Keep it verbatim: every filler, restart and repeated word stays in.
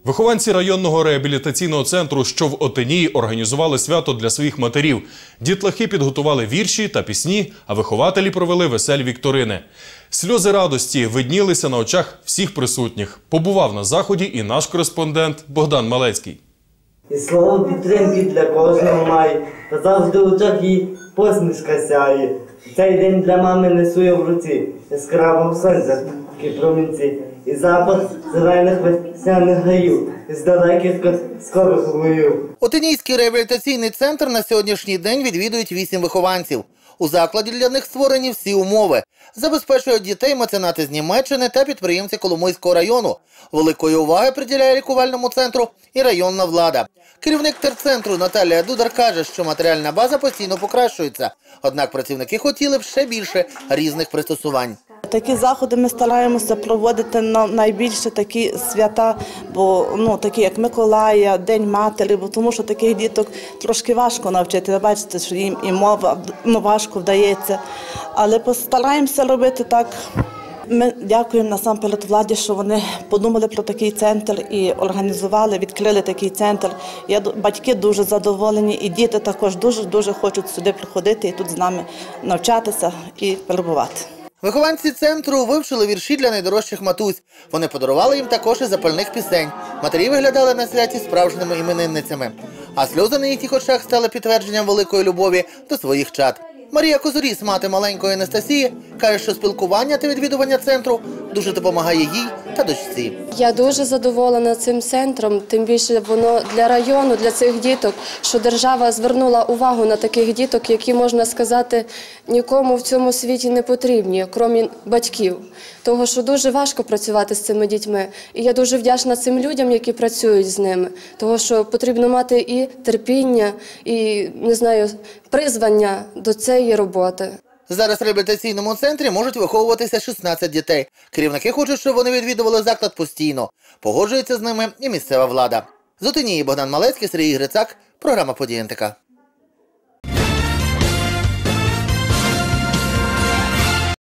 Вихованці районного реабілітаційного центру, що в Отинії, організували свято для своїх матерів. Дітлахи підготували вірші та пісні, а вихователі провели веселі вікторини. Сльози радості виднілися на очах всіх присутніх. Побував на заході і наш кореспондент Богдан Малецький. І слово підтримки для кожного має, та завжди в очах їй посмішка сяє. Цей день для мами несу я в руці, яскравого сонця такі промінці. І запах зелених весняних гаїв, із далеких скорих боїв. Отинійський реабілітаційний центр на сьогоднішній день відвідують вісім вихованців. У закладі для них створені всі умови. Забезпечують дітей меценати з Німеччини та підприємці Коломийського району. Великої уваги приділяє лікувальному центру і районна влада. Керівник терцентру Наталія Дудар каже, що матеріальна база постійно покращується. Однак працівники хотіли б ще більше різних пристосувань. Такі заходи ми стараємося проводити на найбільше такі свята, бо ну такі як Миколая, День Матері, бо тому що таких діток трошки важко навчити. Ви бачите, що їм і мова ну, важко вдається, але постараємося робити так. Ми дякуємо насамперед владі, що вони подумали про такий центр і організували, відкрили такий центр. Я, батьки дуже задоволені і діти також дуже-дуже хочуть сюди приходити і тут з нами навчатися і перебувати. Вихованці центру вивчили вірші для найдорожчих матусь. Вони подарували їм також і запальних пісень. Матері виглядали на святі справжніми іменинницями. А сльози на їхніх очах стали підтвердженням великої любові до своїх чад. Марія Козоріс, мати маленької Анастасії, каже, що спілкування та відвідування центру дуже допомагає їй та дочці. Я дуже задоволена цим центром, тим більше воно для району, для цих діток, що держава звернула увагу на таких діток, які, можна сказати, нікому в цьому світі не потрібні, крім батьків. Того, що дуже важко працювати з цими дітьми. І я дуже вдячна цим людям, які працюють з ними. Того, що потрібно мати і терпіння, і, не знаю, призвання до цієї роботи. Зараз в реабілітаційному центрі можуть виховуватися шістнадцять дітей. Керівники хочуть, щоб вони відвідували заклад постійно. Погоджується з ними і місцева влада. З Отинії Богдан Малецький, Сергій Грицак, програма «Події ен те ка».